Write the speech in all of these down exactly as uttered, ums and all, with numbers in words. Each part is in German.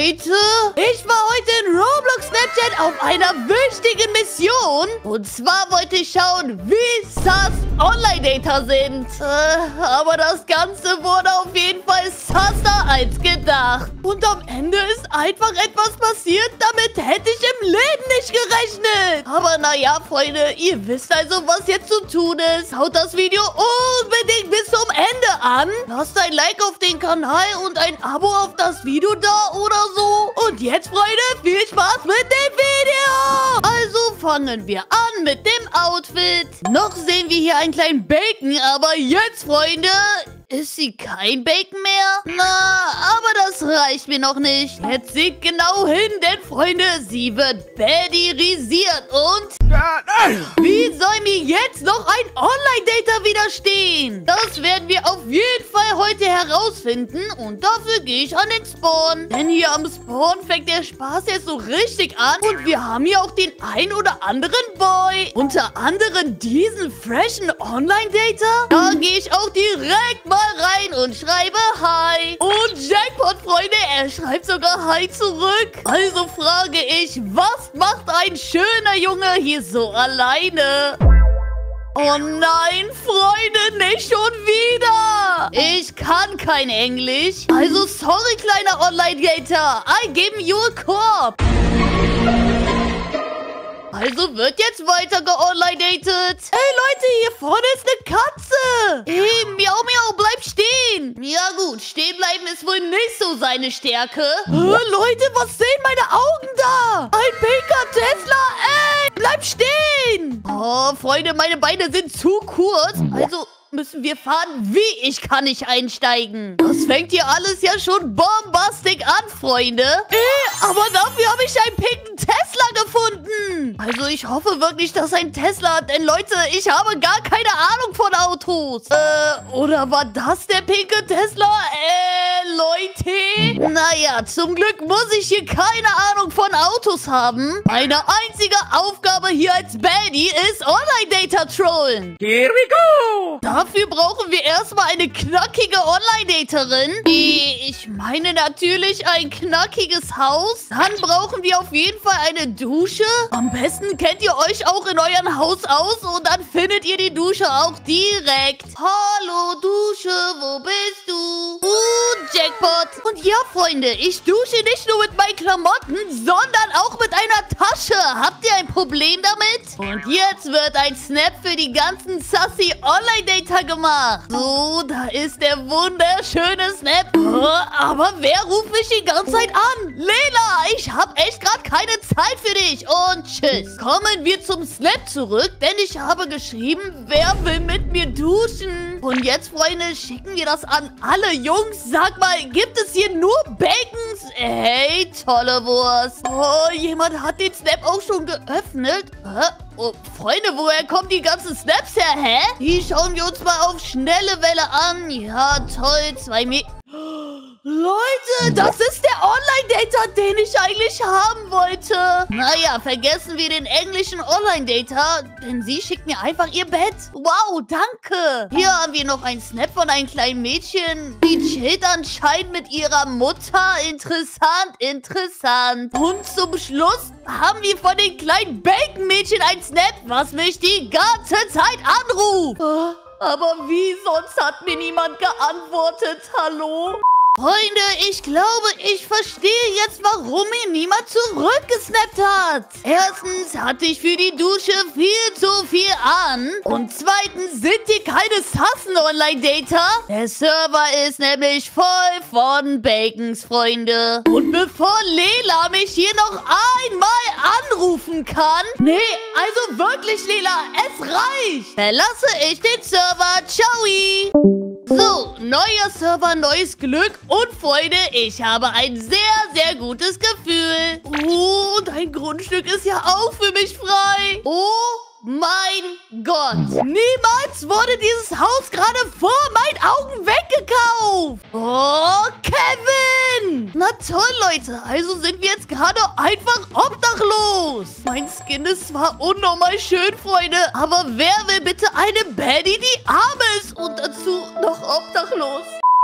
Leute, ich war heute in Roblox Snapchat auf einer wichtigen Mission. Und zwar wollte ich schauen, wie sass Online-Dater sind. Äh, aber das Ganze wurde auf jeden Fall sasser als gedacht. Und am Ende ist einfach etwas passiert, damit hätte ich im Leben nicht gerechnet. Aber naja, Freunde, ihr wisst also, was jetzt zu tun ist. Haut das Video unbedingt bis zum Ende an. Lasst ein Like auf den Kanal und ein Abo auf das Video da oder so. Und jetzt, Freunde, viel Spaß mit dem Video. Also fangen wir an mit dem Outfit. Noch sehen wir hier einen kleinen Bacon, aber jetzt, Freunde, ist sie kein Bacon mehr? Na, aber das reicht mir noch nicht. Jetzt seht genau hin, denn, Freunde, sie wird baddierisiert und... Wie soll mir jetzt noch ein Online-Dater widerstehen? Das werden wir auf jeden Fall heute herausfinden und dafür gehe ich an den Spawn. Denn hier am Spawn fängt der Spaß jetzt so richtig an und wir haben hier auch den ein oder anderen Boy. Unter anderem diesen freshen Online-Dater. Da gehe ich auch direkt mal rein und schreibe Hi. Und Jackpot, Freunde, er schreibt sogar Hi zurück. Also frage ich, was macht ein schöner Junge hier so alleine? Oh nein, Freunde, nicht schon wieder. Ich kann kein Englisch. Also sorry, kleiner Online-Dater. I give you a Korb. Also wird jetzt weiter geonline-datet. Hey Leute, hier vorne ist eine Katze. Hey, miau, miau, bleib stehen. Ja gut, stehen bleiben ist wohl nicht so seine Stärke. Äh, Leute, was sehen meine Augen da? Ein pinker Tesla, ey, bleib stehen. Oh, Freunde, meine Beine sind zu kurz. Also... müssen wir fahren, wie ich kann nicht einsteigen. Das fängt hier alles ja schon bombastic an, Freunde. Äh, aber dafür habe ich einen pinken Tesla gefunden. Also ich hoffe wirklich, dass ein Tesla hat, denn Leute, ich habe gar keine Ahnung von Autos. Äh, oder war das der pinke Tesla? Äh, Leute? Naja, zum Glück muss ich hier keine Ahnung von Autos haben. Meine einzige Aufgabe hier als Baddie ist Online-Dater trollen. Here we go! Dafür brauchen wir erstmal eine knackige Online-Daterin. Ich meine natürlich ein knackiges Haus. Dann brauchen wir auf jeden Fall eine Dusche. Am besten kennt ihr euch auch in eurem Haus aus und dann findet ihr die Dusche auch direkt. Hallo Dusche, wo bist du? Uh, Jackpot. Und ja, Freunde, ich dusche nicht nur mit meinen Klamotten, sondern auch mit einer Tasche. Habt ihr ein Problem damit? Und jetzt wird ein Snap für die ganzen sassy Online-Dater gemacht. So, da ist der wunderschöne Snap. Oh, aber wer ruft mich die ganze Zeit an? Lela, ich habe echt gerade keine Zeit für dich. Und tschüss. Kommen wir zum Snap zurück, denn ich habe geschrieben, wer will mit mir duschen? Und jetzt, Freunde, schicken wir das an alle Jungs. Sag mal, gibt es hier nur Bacons? Hey, tolle Wurst. Oh, jemand hat den Snap auch schon geöffnet. Hä? Oh, Freunde, woher kommen die ganzen Snaps her, hä? Die schauen wir uns mal auf schnelle Welle an. Ja, toll, zwei Meter. Leute, das ist der Online-Dater, den ich eigentlich haben wollte. Naja, vergessen wir den englischen Online-Dater, denn sie schickt mir einfach ihr Bett. Wow, danke. Hier haben wir noch einen Snap von einem kleinen Mädchen. Die chillt anscheinend mit ihrer Mutter. Interessant, interessant. Und zum Schluss haben wir von den kleinen Bacon-Mädchen einen Snap, was mich die ganze Zeit anruft. Aber wie sonst hat mir niemand geantwortet? Hallo? Freunde, ich glaube, ich verstehe jetzt, warum mir niemand zurückgesnappt hat. Erstens hatte ich für die Dusche viel zu viel an. Und zweitens sind hier keine sassen Online-Dater. Der Server ist nämlich voll von Bacons, Freunde. Und bevor Lela mich hier noch einmal anrufen kann... Nee, also wirklich, Lela, es reicht. Verlasse ich den Server. Ciao. So, neuer Server, neues Glück und Freunde, ich habe ein sehr, sehr gutes Gefühl. Oh, und ein Grundstück ist ja auch für mich frei. Oh mein Gott. Niemals wurde dieses Haus gerade vor meinen Augen weggekauft. Oh, Kevin. Na toll, Leute. Also sind wir jetzt gerade einfach obdachlos. Mein Skin ist zwar unnormal schön, Freunde, aber wer will bitte eine Baddie, die arm ist und dazu noch obdachlos?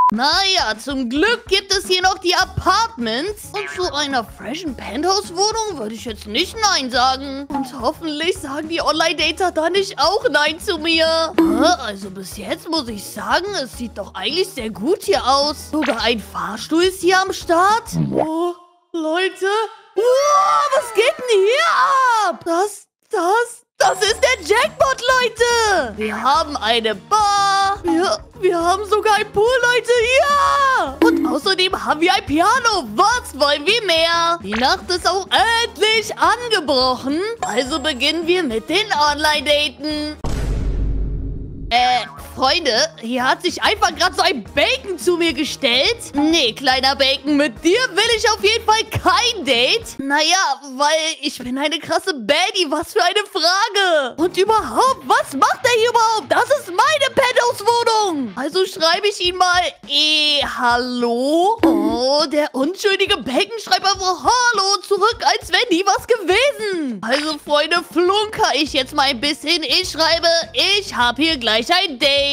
Naja, zum Glück gibt es hier noch die Apartments. Und zu einer freshen Penthouse-Wohnung würde ich jetzt nicht Nein sagen. Und hoffentlich sagen die Online-Dater da nicht auch Nein zu mir. Also bis jetzt muss ich sagen, es sieht doch eigentlich sehr gut hier aus. Sogar ein Fahrstuhl ist hier am Start. Oh, Leute. Oh, was geht denn hier ab? Das, das... Das ist der Jackpot, Leute! Wir haben eine Bar. Wir, wir haben sogar ein Pool, Leute. Ja! Und außerdem haben wir ein Piano. Was wollen wir mehr? Die Nacht ist auch endlich angebrochen. Also beginnen wir mit den Online-Daten. Äh, Freunde, hier hat sich einfach gerade so ein Bacon zu mir gestellt. Nee, kleiner Bacon, mit dir will ich auf jeden Fall kein Date. Naja, weil ich bin eine krasse Baddie. Was für eine Frage. Und überhaupt, was macht er hier überhaupt? Das ist meine Penthouse-Wohnung. Also schreibe ich ihn mal, eh, hallo? Oh, der unschuldige Bacon schreibt einfach Hallo zurück, als wäre nie was gewesen. Also, Freunde, flunker ich jetzt mal ein bisschen. Ich schreibe, ich habe hier gleich ein Date.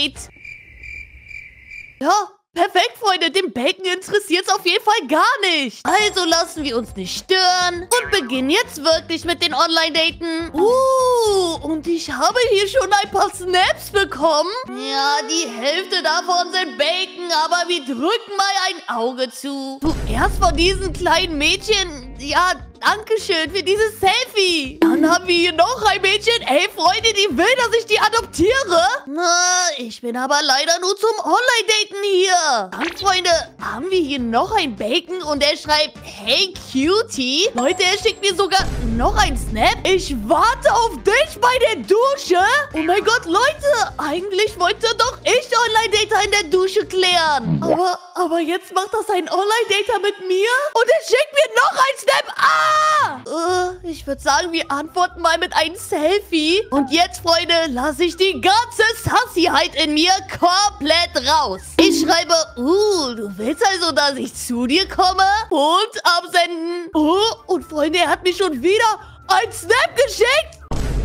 Ja, perfekt, Freunde. Den Bacon interessiert es auf jeden Fall gar nicht. Also lassen wir uns nicht stören und beginnen jetzt wirklich mit den Online-Daten. Uh, und ich habe hier schon ein paar Snaps bekommen. Ja, die Hälfte davon sind Bacon, aber wir drücken mal ein Auge zu. Zuerst von diesen kleinen Mädchen. Ja, Dankeschön für dieses Selfie. Dann haben wir hier noch ein Mädchen. Ey, Freunde, die will, dass ich die adoptiere. Na, ich bin aber leider nur zum Online-Daten hier. Dann, Freunde, haben wir hier noch ein Bacon und er schreibt, hey, Cutie. Leute, er schickt mir sogar noch ein Snap. Ich warte auf dich bei der Dusche. Oh mein Gott, Leute, eigentlich wollte doch ich Online-Dater in der Dusche klären. Aber, aber jetzt macht das ein Online-Dater mit mir und er schickt mir noch ein Snap. Ah! Uh, ich würde sagen, wir antworten mal mit einem Selfie. Und jetzt, Freunde, lasse ich die ganze Sassyheit in mir komplett raus. Ich schreibe, uh, du willst also, dass ich zu dir komme? Und absenden. Oh, und Freunde, er hat mir schon wieder ein Snap geschickt.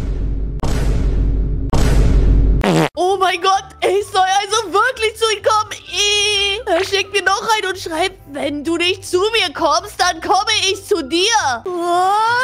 Oh mein Gott, ich soll also wirklich zu ihm kommen. Er schickt mir noch ein und schreibt, wenn du nicht zu mir kommst, dann komme ich zu dir. Oh,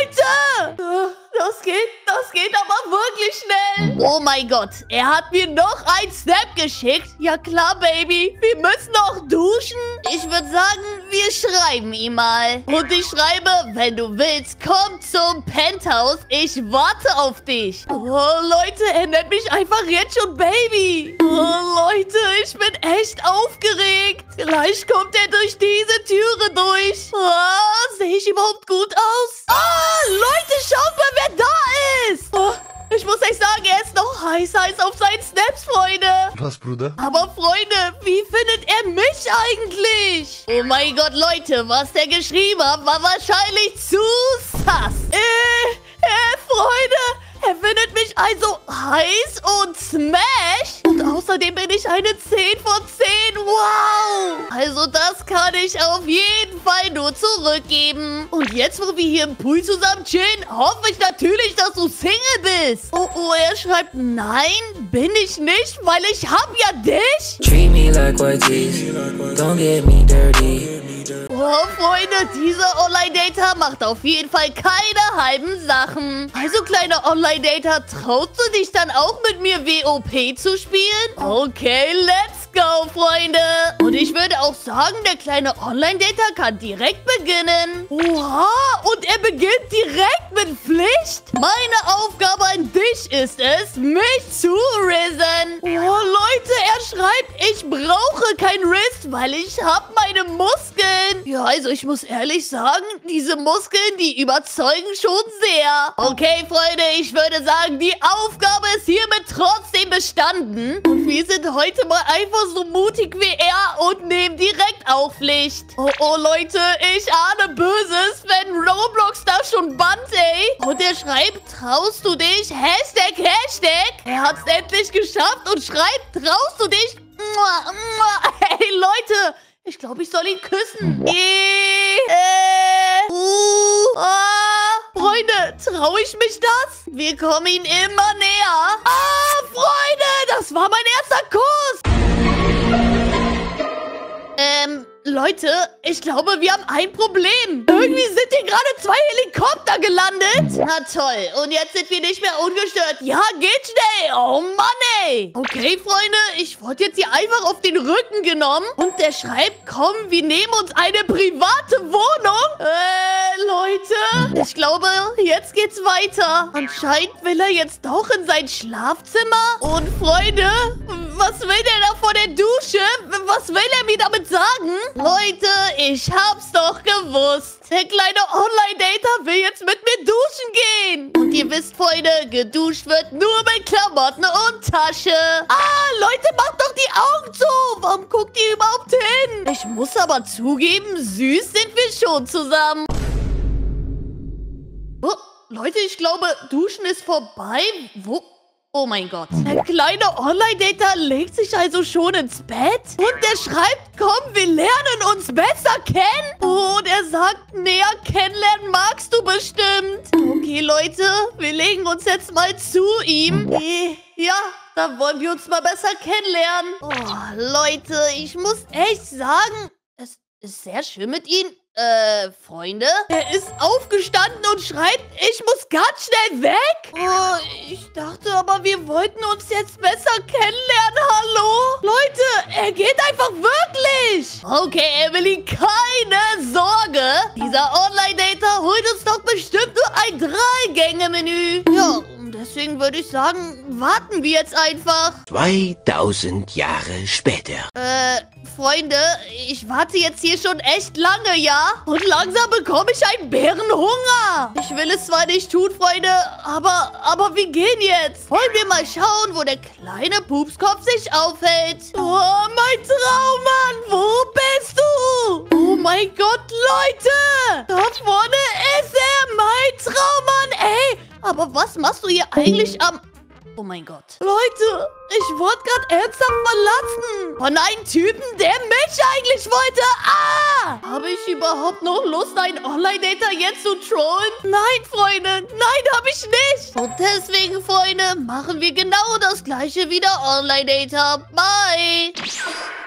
Leute! Das geht, das geht aber wirklich schnell. Oh mein Gott, er hat mir noch ein Snap geschickt. Ja klar, Baby, wir müssen noch duschen. Ich würde sagen, wir schreiben ihm mal. Und ich schreibe, wenn du willst, komm zum Penthouse. Ich warte auf dich. Oh, Leute, er nennt mich einfach jetzt schon Baby. Oh, Leute, ich bin echt aufgeregt. Vielleicht kommt er durch diese Türe durch. Oh, sehe ich überhaupt gut aus? Oh, Leute, schaut mal, wer da ist. Oh, ich muss euch sagen, er ist noch heißer als auf seinen Snaps, Freunde. Was, Bruder? Aber, Freunde, wie findet er mich eigentlich? Oh mein Gott, Leute, was der geschrieben hat, war wahrscheinlich zu sass. Äh, äh, Freunde, er findet mich also heiß und smash. Und außerdem bin ich eine zehn von zehn. Wow. Also das kann ich auf jeden Fall nur zurückgeben. Und jetzt, wo wir hier im Pool zusammen chillen, hoffe ich natürlich, dass du Single bist. Oh, oh, er schreibt, nein, bin ich nicht, weil ich hab ja dich. Treat me like Ortiz, don't get me dirty. Oh, Freunde, dieser Online-Dater macht auf jeden Fall keine halben Sachen. Also, kleiner Online-Dater, traust du dich dann auch mit mir W O P zu spielen? Okay, let's go, Freunde. Und ich würde auch sagen, der kleine Online-Dater kann direkt beginnen. Oha, und er beginnt direkt mit Pflicht? Meine Aufgabe an dich ist es, mich zu risen. Oh, Leute, er schreibt, ich brauche kein Riss, weil ich habe meine Muskeln. Ja, also ich muss ehrlich sagen, diese Muskeln, die überzeugen schon sehr. Okay, Freunde, ich würde sagen, die Aufgabe ist hiermit trotzdem bestanden. Und wir sind heute mal einfach so mutig wie er und nehmen direkt auch Pflicht. Oh, oh, Leute, ich ahne Böses, wenn Roblox da schon bannt, ey. Und er schreibt, traust du dich? Hashtag, Hashtag. Er hat es endlich geschafft und schreibt, traust du dich? Mua, mua. Hey, Leute, ich glaube, ich soll ihn küssen. Äh, äh, uh, ah. Freunde, traue ich mich das? Wir kommen ihn immer näher. Ah, Freunde, das war mein erster Kuss. Ähm, Leute, ich glaube, wir haben ein Problem. Irgendwie sind hier gerade zwei Helikopter gelandet. Na toll, und jetzt sind wir nicht mehr ungestört. Ja, geht schnell. Oh Mann, ey. Okay, Freunde, ich wurde jetzt hier einfach auf den Rücken genommen. Und der schreibt, komm, wir nehmen uns eine private Wohnung. Äh, Leute, ich glaube, jetzt geht's weiter. Anscheinend will er jetzt doch in sein Schlafzimmer. Und Freunde, was will der da vor der Dusche? Was will er mir damit sagen? Leute, ich hab's doch gewusst. Der kleine Online-Dater will jetzt mit mir duschen gehen. Und ihr wisst, Freunde, geduscht wird nur mit Klamotten und Tasche. Ah, Leute, macht doch die Augen zu. Warum guckt ihr überhaupt hin? Ich muss aber zugeben, süß sind wir schon zusammen. Oh, Leute, ich glaube, duschen ist vorbei. Wo... Oh mein Gott. Der kleine Online-Dater legt sich also schon ins Bett. Und er schreibt, komm, wir lernen uns besser kennen. Und er sagt, näher kennenlernen magst du bestimmt. Okay, Leute, wir legen uns jetzt mal zu ihm. Ja, dann wollen wir uns mal besser kennenlernen. Oh, Leute, ich muss echt sagen, es ist sehr schön mit Ihnen. Äh, Freunde? Er ist aufgestanden und schreibt, ich muss ganz schnell weg. Oh, ich dachte aber, wir wollten uns jetzt besser kennenlernen. Hallo? Leute, er geht einfach wirklich. Okay, Emily, keine Sorge. Dieser Online-Dater holt uns doch bestimmt nur ein Drei-Gänge-Menü. Ja, und deswegen würde ich sagen, warten wir jetzt einfach. zweitausend Jahre später. Äh, Freunde, ich warte jetzt hier schon echt lange, ja? Und langsam bekomme ich einen Bärenhunger. Ich will es zwar nicht tun, Freunde, aber, aber wir gehen jetzt. Wollen wir mal schauen, wo der kleine Pupskopf sich aufhält. Oh, mein Traummann, wo bist du? Oh mein Gott, Leute. Da vorne ist er, mein Traummann. Ey, aber was machst du hier eigentlich am... Oh mein Gott. Leute, ich wurde gerade ernsthaft verlassen. Von einem Typen, der mich eigentlich wollte. Ah! Habe ich überhaupt noch Lust, einen Online-Dater jetzt zu trollen? Nein, Freunde. Nein, habe ich nicht. Und deswegen, Freunde, machen wir genau das gleiche wie der Online-Dater. Bye.